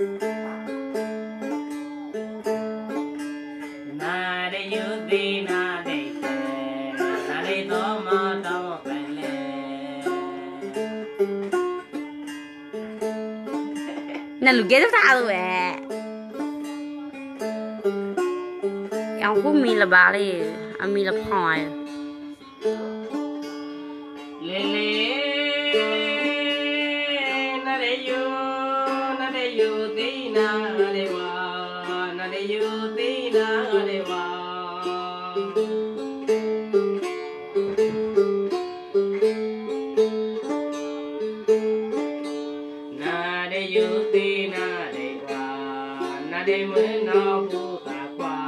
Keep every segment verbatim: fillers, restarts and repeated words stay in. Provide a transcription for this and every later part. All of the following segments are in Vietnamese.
na để yêu đi na để na để to mà to phải lên nè lục ghé thả rồi ông cũng mi là bà đi anh mi là hỏi lê lê na để yêu na để yêu tí na để qua na để yêu tí na để qua na để yêu tí na để qua na để mới nào bu ta qua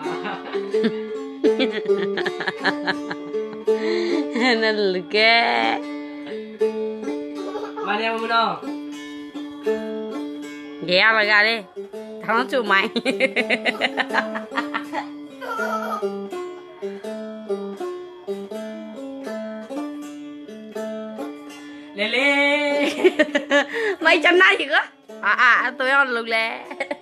nè lục ghé mà đeo không đâu ghé là gà đi thằng nó chụp mày lê lê mày chân này gì cơ à à tôi ăn lục lẹ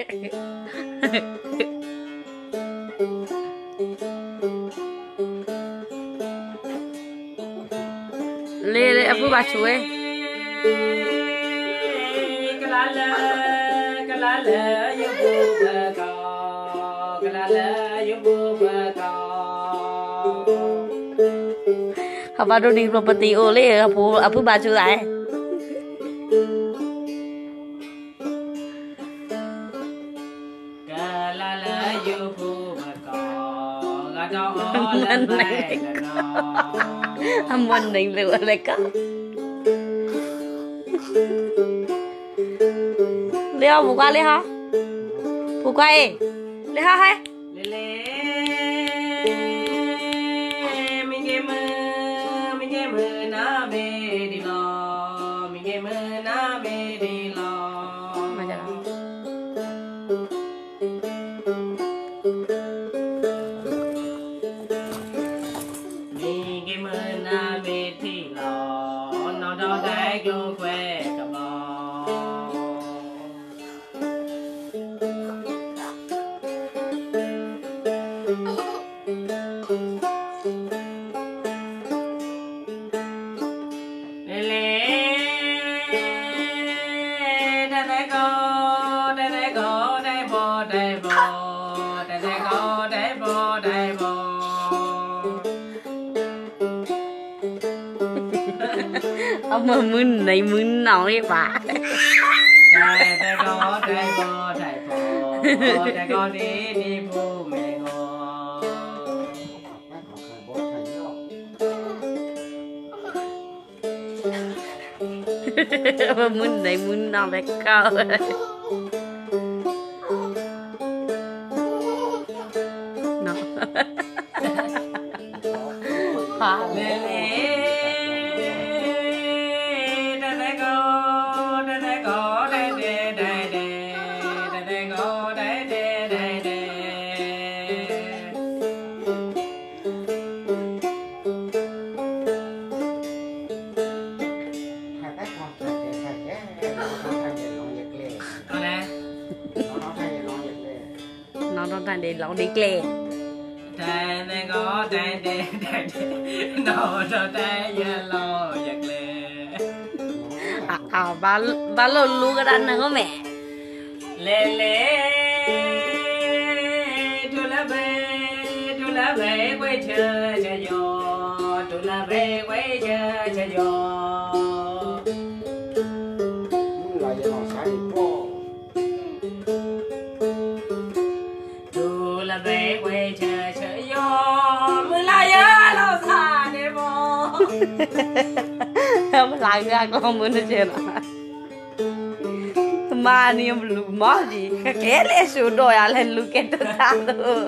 lê lê abu bà chú ấy cái lá lơ cái lá lơ yêu bu bơ cò cái lá lơ yêu bu bơ cò học vào đồ đi vào bát tiêu lê abu abu bà chú lại cái lá lơ yêu bu bơ cò gà cho lên này anh muốn đánh lửa lại cả leo phụ qua lê hả phụ qua ấy lê hả hay lê lê mình nghe mơ mình nghe mơ na bê đi lo mình nghe mơ na bê đi lo mà chả mình nghe mơ na bê đi lo nó đó đã vô quê cả bò lê lê đây đây có đây đây có đây bò đây bò đây đây có đây bò đây bò ông mà mướn này mướn nào đấy bà đây đây có đây bò đây bò đây có đi đi bu mẹ ngô mà mướn này mướn nào đấy cao nó phá lê lê đây đây có đây đây có đây đây đây đây đây đây có đây đây đây đây con này nó nó thành để lóng đi kề đây đây có đây đây đây đây nó cho đây giờ lo giật lê à à ba ba lô lu cái đàn này có mẹ lê lê chú là về chú là về quay chơi chơi gió chú là về quay chơi chơi gió chú là về quay chơi chơi gió mưa la gió lo xa để bò không lại ra con muốn nó chơi nào mà niệm lù mỏ gì cái lẽ số đôi à lên lù cái tất cả rồi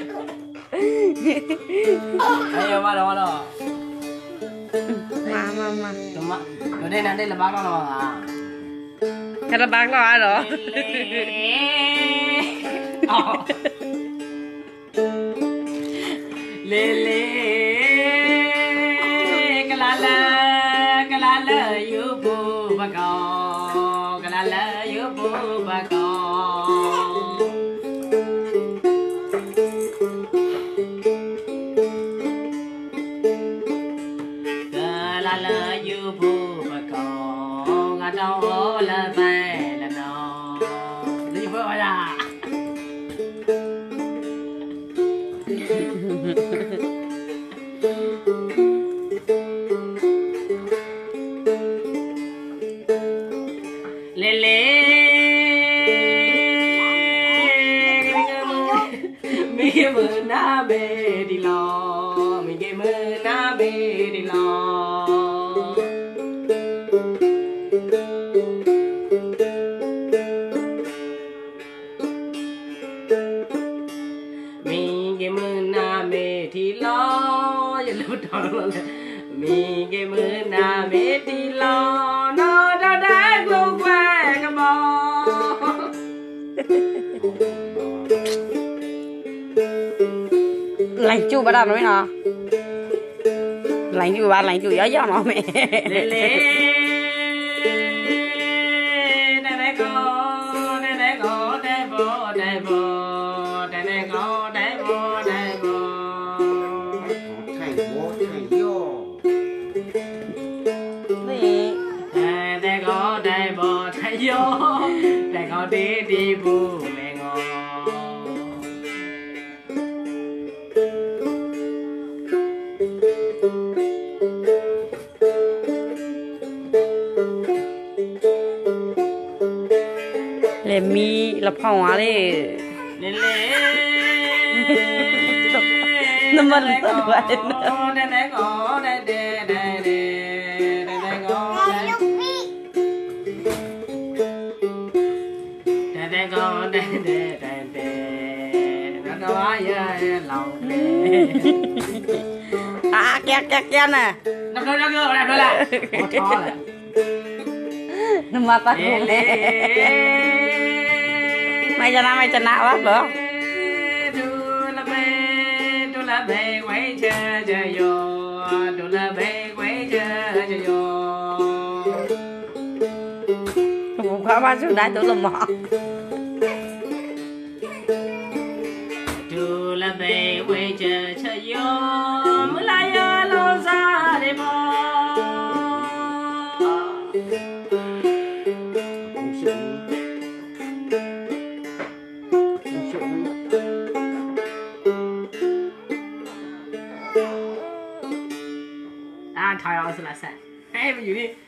ayo mà đâu mà đâu mà mà mà đúng mà ở đây là đây là bác đâu rồi à cái đó bác lo rồi lê lê cái lá la cái lá la yêu bu bà cò cái lá la yêu bu bà bà con cờ là lỡ du phu bà con ở đâu là tay là nó đi vừa ra lê lê mi cái mưa na bê đi lo mi cái mưa na bê đi lo mi cái mưa na bê đi lo giờ lúc đó là mi cái mưa na bê đi lo nó đã đã luôn qua cái bò lành chu bà đàn nói nó lành chu bà lành chu gió gió nó mẹ lê lê đây đây có đây đây có đây bò đây bò đây đây có đây bò đây bò thầy bố thầy vô gì đây đây có đây bò đây vô đây có đi đi bu mẹ ngò lệ mi lập phòng á đi lê lê nó mất rồi đây đây có đây đây đây đây đây đây có đây đây đây có đây đây đây đây nó nói với lòng lê à két két két nè nó nó nó nó lại nó lại khó lại nó mà ta không nè mày cho nó mày cho nào bác được đu la bê đu la bê quay chơi chơi vô đu la bê quay chơi chơi vô cũng khó bao nhiêu đại tôi làm mỏ đu la bê quay chơi chơi vô mới lại nhớ lâu ra để bỏ cũng sự cũng sự à thôi rồi là sao em gì đi